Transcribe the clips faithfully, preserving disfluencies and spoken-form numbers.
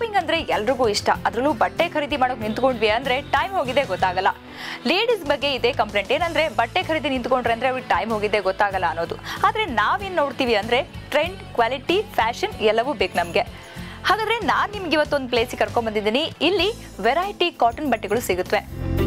Shopping ಅಂದರೆ ಎಲ್ರಿಗೂ ಇಷ್ಟ. ಅದರಲ್ಲೂ ಬಟ್ಟೆ ಖರೀದಿ ಮಾಡೋಕೆ ನಿಂತ್ಕೊಂಡ್ವಿ ಅಂದರೆ ಟೈಮ್ ಹೋಗಿದೆ ಗೊತ್ತಾಗಲ್ಲ. ಲೇಡೀಸ್ ಬಗ್ಗೆ ಇದೇ ಕಂಪ್ಲೇಂಟ್ ಏನಂದರೆ ಬಟ್ಟೆ ಖರೀದಿ ನಿಂತ್ಕೊಂಡ್ರೆ ಅಂದರೆ ಅವ್ರಿಗೆ ಟೈಮ್ ಹೋಗಿದೆ ಗೊತ್ತಾಗಲ್ಲ ಅನ್ನೋದು. ಆದರೆ ನಾವೇನು ನೋಡ್ತೀವಿ ಅಂದರೆ ಟ್ರೆಂಡ್, ಕ್ವಾಲಿಟಿ, ಫ್ಯಾಷನ್ ಎಲ್ಲವೂ ಬೇಕು ನಮಗೆ. ಹಾಗಾದರೆ ನಾನು ನಿಮ್ಗೆ ಇವತ್ತೊಂದು ಪ್ಲೇಸಿಗೆ ಕರ್ಕೊಂಡ್ಬಂದಿದ್ದೀನಿ. ಇಲ್ಲಿ ವೆರೈಟಿ ಕಾಟನ್ ಬಟ್ಟೆಗಳು ಸಿಗುತ್ತವೆ.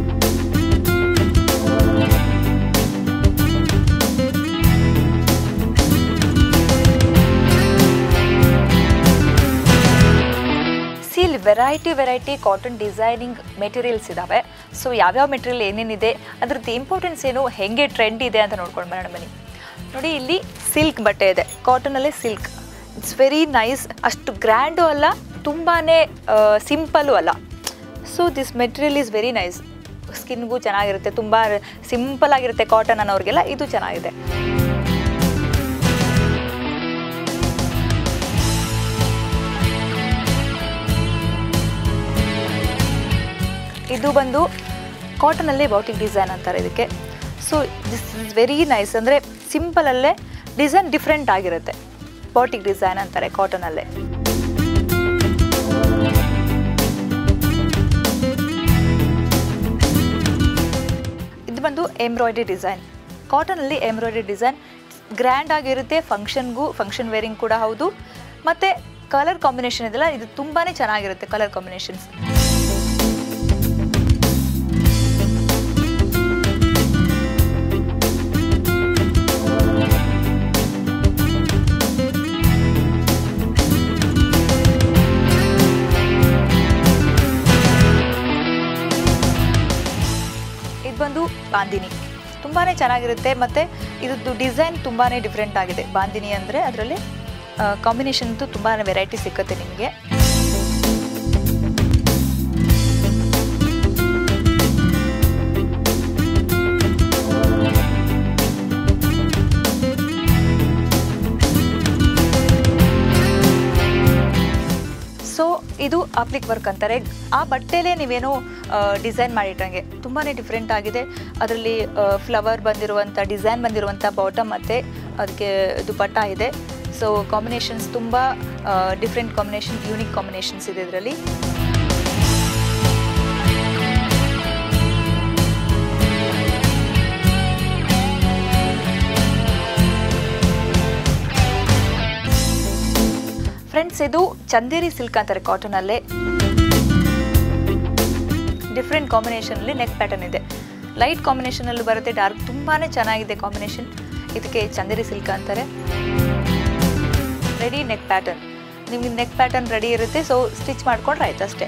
ಇಲ್ಲಿ variety variety cotton designing materials ಇದ್ದಾವೆ. ಸೊ ಯಾವ್ಯಾವ ಮೆಟೀರಿಯಲ್ ಏನೇನಿದೆ, ಅದ್ರದ್ದು ಇಂಪಾರ್ಟೆನ್ಸ್ ಏನು, ಹೆಂಗೆ ಟ್ರೆಂಡ್ ಇದೆ ಅಂತ ನೋಡ್ಕೊಂಡು ಬರೋಣ ಬನ್ನಿ. ನೋಡಿ, ಇಲ್ಲಿ ಸಿಲ್ಕ್ ಬಟ್ಟೆ ಇದೆ, ಕಾಟನಲ್ಲೇ ಸಿಲ್ಕ್. It's very nice. ಅಷ್ಟು ಗ್ರ್ಯಾಂಡು ಅಲ್ಲ, ತುಂಬಾ ಸಿಂಪಲ್ಲು ಅಲ್ಲ. So this material is very nice. ಸ್ಕಿನ್ಗೂ ಚೆನ್ನಾಗಿರುತ್ತೆ, ತುಂಬ ಸಿಂಪಲ್ ಆಗಿರುತ್ತೆ ಕಾಟನ್ ಅನ್ನೋರಿಗೆಲ್ಲ ಇದು ಚೆನ್ನಾಗಿದೆ. ಇದು ಬಂದು ಕಾಟನಲ್ಲೇ ಬಾಟಿಕ್ ಡಿಸೈನ್ ಅಂತಾರೆ ಇದಕ್ಕೆ. So this is very nice. ಅಂದರೆ ಸಿಂಪಲಲ್ಲೇ ಡಿಸೈನ್ ಡಿಫ್ರೆಂಟ್ ಆಗಿರುತ್ತೆ. ಬಾಟಿಕ್ ಡಿಸೈನ್ ಅಂತಾರೆ ಕಾಟನಲ್ಲೇ. ಇದು ಬಂದು ಎಂಬ್ರಾಯ್ಡ್ರಿ ಡಿಸೈನ್. ಕಾಟನಲ್ಲಿ ಎಂಬ್ರಾಯ್ಡ್ರಿ ಡಿಸೈನ್ ಗ್ರ್ಯಾಂಡ್ ಆಗಿರುತ್ತೆ. ಫಂಕ್ಷನ್ಗೂ ಫಂಕ್ಷನ್ ವೇರಿಂಗ್ ಕೂಡ ಹೌದು. ಮತ್ತು ಕಲರ್ ಕಾಂಬಿನೇಷನ್ ಇದೆಲ್ಲ ಇದು ತುಂಬಾ ಚೆನ್ನಾಗಿರುತ್ತೆ. ಕಲರ್ ಕಾಂಬಿನೇಷನ್ಸ್ ಬಂದು ಬಾಂದಿನಿ ತುಂಬಾ ಚೆನ್ನಾಗಿರುತ್ತೆ. ಮತ್ತು ಇದ್ರದ್ದು ಡಿಸೈನ್ ತುಂಬಾ ಡಿಫ್ರೆಂಟ್ ಆಗಿದೆ. ಬಾಂದಿನಿ ಅಂದರೆ ಅದರಲ್ಲಿ ಕಾಂಬಿನೇಷನ್ ಅಂತೂ ತುಂಬಾ ವೆರೈಟಿ ಸಿಕ್ಕುತ್ತೆ ನಿಮಗೆ. ಸೊ ಇದು ಅಪ್ಲಿಕ್ ವರ್ಕ್ ಅಂತಾರೆ. ಆ ಬಟ್ಟೆಲೇ ನೀವೇನೋ ಡಿಸೈನ್ ಮಾಡಿಟ್ಟಂಗೆ ತುಂಬಾ ಡಿಫ್ರೆಂಟ್ ಆಗಿದೆ. ಅದರಲ್ಲಿ ಫ್ಲವರ್ ಬಂದಿರುವಂಥ ಡಿಸೈನ್ ಬಂದಿರುವಂಥ ಬಾಟಮ್ ಮತ್ತು ಅದಕ್ಕೆ ದುಪಟ್ಟ ಇದೆ. ಸೊ ಕಾಂಬಿನೇಷನ್ಸ್ ತುಂಬ ಡಿಫ್ರೆಂಟ್ ಕಾಂಬಿನೇಷನ್, ಯೂನಿಕ್ ಕಾಂಬಿನೇಷನ್ಸ್ ಇದೆ ಇದರಲ್ಲಿ. ಫ್ರೆಂಡ್ಸ್, ಇದು ಚಂದೇರಿ ಸಿಲ್ಕ್ ಅಂತಾರೆ ಕಾಟನಲ್ಲೇ. ಡಿಫ್ರೆಂಟ್ ಕಾಂಬಿನೇಷನಲ್ಲಿ ನೆಕ್ ಪ್ಯಾಟರ್ನ್ ಇದೆ. ಲೈಟ್ ಕಾಂಬಿನೇಷನಲ್ಲೂ ಬರುತ್ತೆ, ಡಾರ್ಕ್ ತುಂಬಾ ಚೆನ್ನಾಗಿದೆ ಕಾಂಬಿನೇಷನ್. ಇದಕ್ಕೆ ಚಂದೇರಿ ಸಿಲ್ಕ್ ಅಂತಾರೆ. Ready neck pattern. ನಿಮಗೆ ನೆಕ್ ಪ್ಯಾಟರ್ನ್ ರೆಡಿ ಇರುತ್ತೆ. ಸೊ ಸ್ಟಿಚ್ ಮಾಡ್ಕೊಂಡ್ರೆ ಆಯ್ತು ಅಷ್ಟೇ.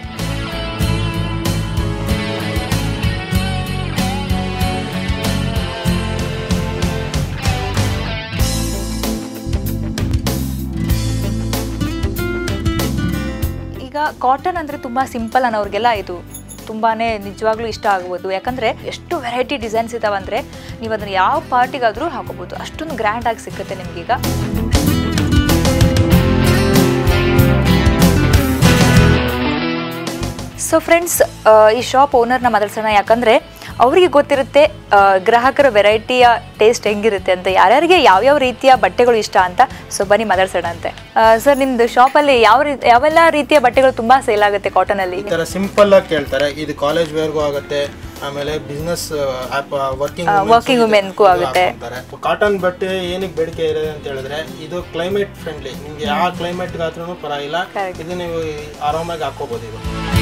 ಈಗ ಕಾಟನ್ ಅಂದರೆ ತುಂಬ ಸಿಂಪಲ್ ಅನ್ನೋರಿಗೆಲ್ಲ ಇದು ತುಂಬಾ ನಿಜವಾಗ್ಲೂ ಇಷ್ಟ ಆಗ್ಬೋದು. ಯಾಕಂದರೆ ಎಷ್ಟು ವೆರೈಟಿ ಡಿಸೈನ್ಸ್ ಇದ್ದಾವೆ ಅಂದರೆ ನೀವು ಅದನ್ನು ಯಾವ ಪಾರ್ಟಿಗಾದರೂ ಹಾಕೋಬೋದು. ಅಷ್ಟೊಂದು ಗ್ರ್ಯಾಂಡಾಗಿ ಸಿಗುತ್ತೆ ನಿಮಗೀಗ. ಸೊ ಫ್ರೆಂಡ್ಸ್, ಈ ಶಾಪ್ ಓನರ್ನ ಮಾತಾಡ್ಸೋಣ. ಯಾಕಂದರೆ ಅವರಿಗೆ ಗೊತ್ತಿರುತ್ತೆ ಗ್ರಾಹಕರ ವೆರೈಟಿಯ ಟೇಸ್ಟ್ ಹೆಂಗಿರುತ್ತೆ ಅಂತ, ಯಾರ್ಯಾರಿಗೆ ಯಾವ್ಯಾವ ರೀತಿಯ ಬಟ್ಟೆಗಳು ಇಷ್ಟ ಅಂತ. ಸೊ ಬನ್ನಿ ಮಾತಾಡ್ಸೋಣ ಅಂತೆ. ಸರ್, ನಿಮ್ದು ಶಾಪಲ್ಲಿ ಯಾವ ರೀತಿ ಯಾವೆಲ್ಲ ರೀತಿಯ ಬಟ್ಟೆಗಳು ತುಂಬಾ ಸೇಲ್ ಆಗುತ್ತೆ ಕಾಟನಲ್ಲಿ? ಈ ತರ ಸಿಂಪಲ್ ಆಗಿ ಕೇಳ್ತಾರೆ. ಇದು ಕಾಲೇಜ್ ವೇರ್ಗೂ ಆಗುತ್ತೆ, ಆಮೇಲೆ ಬಿಸ್ನೆಸ್ ವರ್ಕಿಂಗ್ ವರ್ಕಿಂಗ್ ವುಮೆನ್ಗೂ ಆಗುತ್ತೆ. ಕಾಟನ್ ಬಟ್ಟೆ ಏನಕ್ಕೆ ಬೇಡಿಕೆ ಇದೆ ಅಂತ ಹೇಳಿದ್ರೆ ಇದು ಕ್ಲೈಮೇಟ್ ಫ್ರೆಂಡ್ಲಿ. ನಿಮ್ಗೆ ಯಾವ ಕ್ಲೈಮೇಟ್ ಆದ್ರೂ ಪರವಾಗಿಲ್ಲ, ಇದು ನೀವು ಆರಾಮಾಗಿ ಹಾಕೋಬಹುದು. ಇದು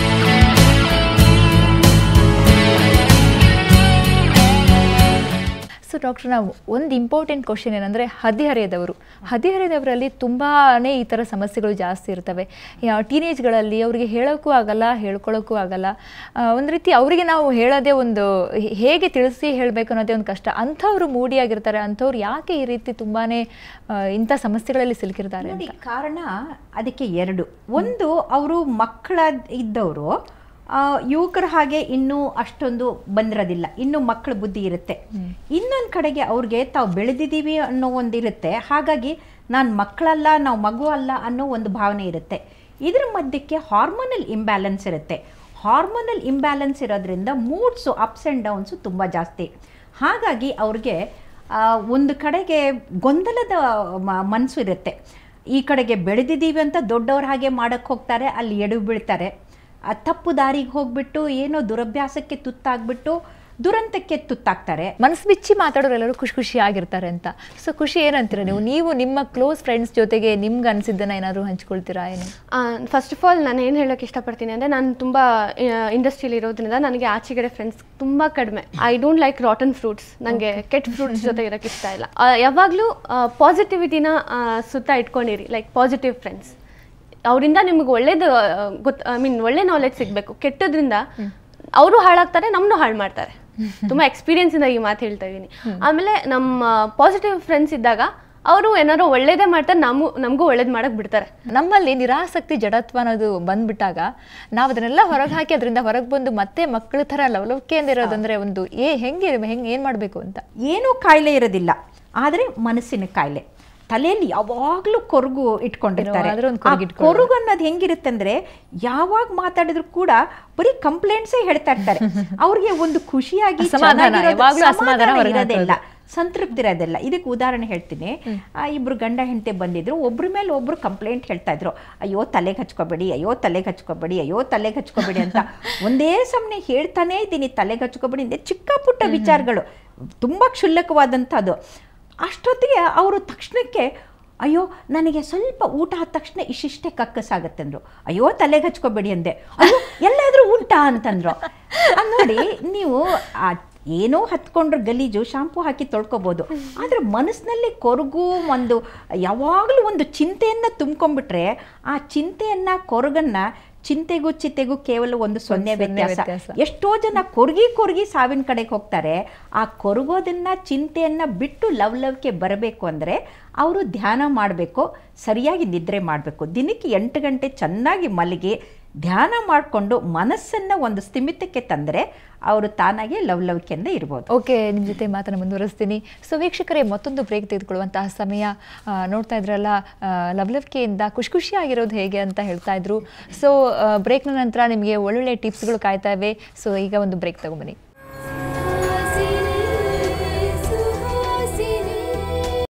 ಸೊ ಡಾಕ್ಟರ್, ನಾವು ಒಂದು ಇಂಪಾರ್ಟೆಂಟ್ ಕ್ವಶನ್ ಏನಂದರೆ ಹದಿಹರೆಯದವರು ಹದಿಹರೆಯದವರಲ್ಲಿ ತುಂಬಾ ಈ ಥರ ಸಮಸ್ಯೆಗಳು ಜಾಸ್ತಿ ಇರ್ತವೆ. ಟೀನೇಜ್ಗಳಲ್ಲಿ ಅವರಿಗೆ ಹೇಳೋಕ್ಕೂ ಆಗಲ್ಲ, ಹೇಳ್ಕೊಳ್ಳೋಕ್ಕೂ ಆಗಲ್ಲ. ಒಂದು ರೀತಿ ಅವರಿಗೆ ನಾವು ಹೇಳೋದೇ ಒಂದು ಹೇಗೆ ತಿಳಿಸಿ ಹೇಳಬೇಕು ಅನ್ನೋದೇ ಒಂದು ಕಷ್ಟ. ಅಂಥವ್ರು ಮೂಡಿಯಾಗಿರ್ತಾರೆ. ಅಂಥವ್ರು ಯಾಕೆ ಈ ರೀತಿ ತುಂಬಾ ಇಂಥ ಸಮಸ್ಯೆಗಳಲ್ಲಿ ಸಿಲುಕಿರ್ತಾರೆ ಅಂತ? ಕಾರಣ ಅದಕ್ಕೆ ಎರಡು. ಒಂದು, ಅವರು ಮಕ್ಕಳ ಇದ್ದವರು ಯುವಕರ ಹಾಗೆ ಇನ್ನೂ ಅಷ್ಟೊಂದು ಬಂದಿರೋದಿಲ್ಲ, ಇನ್ನೂ ಮಕ್ಕಳ ಬುದ್ಧಿ ಇರುತ್ತೆ. ಇನ್ನೊಂದು ಕಡೆಗೆ ಅವ್ರಿಗೆ ತಾವು ಬೆಳೆದಿದ್ದೀವಿ ಅನ್ನೋ ಒಂದಿರುತ್ತೆ. ಹಾಗಾಗಿ ನಾನು ಮಕ್ಕಳಲ್ಲ, ನಾವು ಮಗು ಅಲ್ಲ ಅನ್ನೋ ಒಂದು ಭಾವನೆ ಇರುತ್ತೆ. ಇದರ ಮಧ್ಯಕ್ಕೆ ಹಾರ್ಮೋನಲ್ ಇಂಬ್ಯಾಲೆನ್ಸ್ ಇರುತ್ತೆ. ಹಾರ್ಮೋನಲ್ ಇಂಬ್ಯಾಲೆನ್ಸ್ ಇರೋದ್ರಿಂದ ಮೂಡ್ಸು ಅಪ್ಸ್ ಆ್ಯಂಡ್ ಡೌನ್ಸು ತುಂಬ ಜಾಸ್ತಿ. ಹಾಗಾಗಿ ಅವ್ರಿಗೆ ಒಂದು ಕಡೆಗೆ ಗೊಂದಲದ ಮನಸ್ಸು ಇರುತ್ತೆ. ಈ ಕಡೆಗೆ ಬೆಳೆದಿದ್ದೀವಿ ಅಂತ ದೊಡ್ಡವ್ರ ಹಾಗೆ ಮಾಡೋಕ್ಕೆ ಹೋಗ್ತಾರೆ, ಅಲ್ಲಿ ಎಡು ಬೀಳ್ತಾರೆ. ಆ ತಪ್ಪು ದಾರಿಗೆ ಹೋಗ್ಬಿಟ್ಟು ಏನೋ ದುರಭ್ಯಾಸಕ್ಕೆ ತುತ್ತಾಗ್ಬಿಟ್ಟು ದುರಂತಕ್ಕೆ ತುತ್ತಾಗ್ತಾರೆ. ಮನಸ್ಸು ಬಿಚ್ಚಿ ಮಾತಾಡೋರೆಲ್ಲರೂ ಖುಷಿ ಖುಷಿಯಾಗಿರ್ತಾರೆ ಅಂತ. ಸೊ ಖುಷಿ ಏನಂತೀರ ನೀವು ನೀವು ನಿಮ್ಮ ಕ್ಲೋಸ್ ಫ್ರೆಂಡ್ಸ್ ಜೊತೆಗೆ ನಿಮ್ಗೆ ಅನಿಸಿದ್ದನ್ನು ಏನಾದರೂ ಹಂಚ್ಕೊಳ್ತೀರಾ ಏನು? ಫಸ್ಟ್ ಆಫ್ ಆಲ್ ನಾನು ಏನು ಹೇಳೋಕ್ಕೆ ಇಷ್ಟಪಡ್ತೀನಿ ಅಂದರೆ, ನಾನು ತುಂಬ ಇಂಡಸ್ಟ್ರಿಯಲ್ಲಿ ಇರೋದ್ರಿಂದ ನನಗೆ ಆಚೆಗಡೆ ಫ್ರೆಂಡ್ಸ್ ತುಂಬ ಕಡಿಮೆ. I don't like rotten fruits. ನನಗೆ ಕೆಟ್ಟ ಫ್ರೂಟ್ಸ್ ಜೊತೆ ಇರೋಕ್ಕೆ ಇಷ್ಟ ಇಲ್ಲ. ಯಾವಾಗಲೂ ಪಾಸಿಟಿವಿಟಿನ ಸುತ್ತ ಇಟ್ಕೊಂಡಿರಿ, ಲೈಕ್ ಪಾಸಿಟಿವ್ ಫ್ರೆಂಡ್ಸ್. ಅವರಿಂದ ನಿಮ್ಗೆ ಒಳ್ಳೇದು ಗೊತ್ತು, ಐ ಮೀನ್ ಒಳ್ಳೆ ನಾಲೆಜ್ ಸಿಗಬೇಕು. ಕೆಟ್ಟದ್ರಿಂದ ಅವರು ಹಾಳಾಗ್ತಾರೆ, ನಮ್ಮನ್ನು ಹಾಳು ಮಾಡ್ತಾರೆ. ತುಂಬ ಎಕ್ಸ್ಪೀರಿಯನ್ಸಿಂದ ಈ ಮಾತು ಹೇಳ್ತಾ ಇದ್ದೀನಿ. ಆಮೇಲೆ ನಮ್ಮ ಪಾಸಿಟಿವ್ ಫ್ರೆಂಡ್ಸ್ ಇದ್ದಾಗ ಅವರು ಏನಾದ್ರು ಒಳ್ಳೇದೇ ಮಾಡ್ತಾರೆ, ನಮಗೂ ನಮಗೂ ಒಳ್ಳೇದು ಮಾಡಕ್ಕೆ ಬಿಡ್ತಾರೆ. ನಮ್ಮಲ್ಲಿ ನಿರಾಸಕ್ತಿ ಜಡತ್ವ ಅನ್ನೋದು ಬಂದ್ಬಿಟ್ಟಾಗ ನಾವು ಅದನ್ನೆಲ್ಲ ಹೊರಗೆ ಹಾಕಿ ಅದರಿಂದ ಹೊರಗೆ ಬಂದು ಮತ್ತೆ ಮಕ್ಕಳ ಥರ ಲವಲವಿಕೆಯಿಂದ ಇರೋದಂದ್ರೆ ಒಂದು ಏ ಹೆಂಗೆ ಹೆಂಗೆ ಏನು ಮಾಡಬೇಕು ಅಂತ. ಏನೂ ಕಾಯಿಲೆ ಇರೋದಿಲ್ಲ, ಆದರೆ ಮನಸ್ಸಿನ ಕಾಯಿಲೆ. ತಲೆಯಲ್ಲಿ ಯಾವಾಗಲೂ ಕೊರಗು ಇಟ್ಕೊಂಡಿರ್ತಾರೆ. ಕೊರಗು ಅನ್ನೋದು ಹೆಂಗಿರುತ್ತೆ ಅಂದ್ರೆ, ಯಾವಾಗ ಮಾತಾಡಿದ್ರು ಕೂಡ ಬರೀ ಕಂಪ್ಲೇಂಟ್ಸೇ ಹೇಳ್ತಾ ಇರ್ತಾರೆ. ಅವ್ರಿಗೆ ಒಂದು ಖುಷಿಯಾಗಿ ಇರೋದಿಲ್ಲ, ಸಂತೃಪ್ತಿ ಇರೋದಿಲ್ಲ. ಇದಕ್ಕೆ ಉದಾಹರಣೆ ಹೇಳ್ತೀನಿ. ಇಬ್ರು ಗಂಡ ಹೆಂಡತಿ ಬಂದಿದ್ರು, ಒಬ್ರ ಮೇಲೆ ಒಬ್ರು ಕಂಪ್ಲೇಂಟ್ ಹೇಳ್ತಾ ಇದ್ರು. ಅಯ್ಯೋ ತಲೆಗೆ ಹಚ್ಕೋಬೇಡಿ, ಅಯ್ಯೋ ತಲೆಗೆ ಹಚ್ಕೋಬೇಡಿ, ಅಯ್ಯೋ ತಲೆಗೆ ಹಚ್ಕೋಬೇಡಿ ಅಂತ ಒಂದೇ ಸಮನೆ ಹೇಳ್ತಾನೇ ಇದ್ದೀನಿ. ತಲೆಗೆ ಹಚ್ಕೋಬೇಡಿ ಅಂದ್ರೆ ಚಿಕ್ಕ ಪುಟ್ಟ ವಿಚಾರಗಳು, ತುಂಬಾ ಕ್ಷುಲ್ಲಕವಾದಂಥದ್ದು. ಅಷ್ಟೊತ್ತಿಗೆ ಅವರು ತಕ್ಷಣಕ್ಕೆ ಅಯ್ಯೋ ನನಗೆ ಸ್ವಲ್ಪ ಊಟ ಆದ ತಕ್ಷಣ ಇಷ್ಟಿಷ್ಟೇ ಕಕ್ಕಸಾಗತ್ತೆ ಅಂದರು. ಅಯ್ಯೋ ತಲೆಗೆ ಹಚ್ಕೋಬೇಡಿ ಅಂದೆ. ಅಯ್ಯೋ ಎಲ್ಲಾದರೂ ಉಂಟಾ ಅಂತಂದ್ರು. ನೋಡಿ, ನೀವು ಆ ಏನೋ ಹತ್ಕೊಂಡ್ರೆ ಗಲೀಜು ಶಾಂಪು ಹಾಕಿ ತೊಳ್ಕೊಬೋದು, ಆದರೆ ಮನಸ್ಸಿನಲ್ಲಿ ಕೊರಗು ಒಂದು ಯಾವಾಗಲೂ ಒಂದು ಚಿಂತೆಯನ್ನು ತುಂಬ್ಕೊಂಡ್ಬಿಟ್ರೆ ಆ ಚಿಂತೆಯನ್ನು ಕೊರಗನ್ನು ಚಿಂತೆಗೂ ಚಿತೆಗೂ ಕೇವಲ ಒಂದು ಸೊನ್ನೆ ವ್ಯತ್ಯಾಸ. ಎಷ್ಟೋ ಜನ ಕೊರಗಿ ಕೊರಗಿ ಸಾವಿನ ಕಡೆಗೆ ಹೋಗ್ತಾರೆ. ಆ ಕೊರಗೋದನ್ನ ಚಿಂತೆಯನ್ನ ಬಿಟ್ಟು ಲವಲವಿಕೆ ಬರಬೇಕು ಅಂದರೆ ಅವರು ಧ್ಯಾನ ಮಾಡಬೇಕು, ಸರಿಯಾಗಿ ನಿದ್ರೆ ಮಾಡಬೇಕು. ದಿನಕ್ಕೆ ಎಂಟು ಗಂಟೆ ಚೆನ್ನಾಗಿ ಮಲಗಿ ಧ್ಯಾನ ಮಾಡಿಕೊಂಡು ಮನಸ್ಸನ್ನು ಒಂದು ಸ್ಥಿಮಿತಕ್ಕೆ ತಂದರೆ ಅವರು ತಾನಾಗೆ ಲವಲವಿಕೆಯಿಂದ ಇರ್ಬೋದು. ಓಕೆ, ನಿಮ್ಮ ಜೊತೆ ಮಾತನ್ನು ಮುಂದುವರಿಸ್ತೀನಿ. ಸೊ ವೀಕ್ಷಕರೇ, ಮತ್ತೊಂದು ಬ್ರೇಕ್ ತೆಗೆದುಕೊಳ್ಳುವಂತಹ ಸಮಯ. ನೋಡ್ತಾ ಇದ್ರಲ್ಲ, ಲವಲವಿಕೆಯಿಂದ ಖುಷಿ ಖುಷಿಯಾಗಿರೋದು ಹೇಗೆ ಅಂತ ಹೇಳ್ತಾ ಇದ್ರು. ಸೊ ಬ್ರೇಕ್ನ ನಂತರ ನಿಮಗೆ ಒಳ್ಳೊಳ್ಳೆ ಟಿಪ್ಸ್ಗಳು ಕಾಯ್ತಾ ಇವೆ. ಸೊ ಈಗ ಒಂದು ಬ್ರೇಕ್ ತಗೊಂಬನ್ನಿ.